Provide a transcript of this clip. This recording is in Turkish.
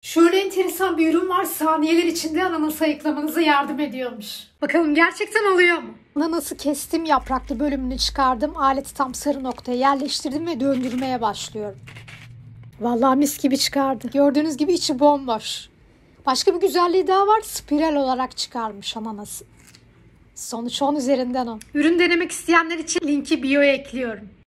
Şöyle enteresan bir ürün var. Saniyeler içinde ananas ayıklamanıza yardım ediyormuş. Bakalım gerçekten oluyor mu? Ananası kestim, yapraklı bölümünü çıkardım. Aleti tam sarı noktaya yerleştirdim ve döndürmeye başlıyorum. Vallahi mis gibi çıkardı. Gördüğünüz gibi içi bomboş. Başka bir güzelliği daha var. Spiral olarak çıkarmış ananası. Sonuç 10 üzerinden 10. Ürün denemek isteyenler için linki bio'ya ekliyorum.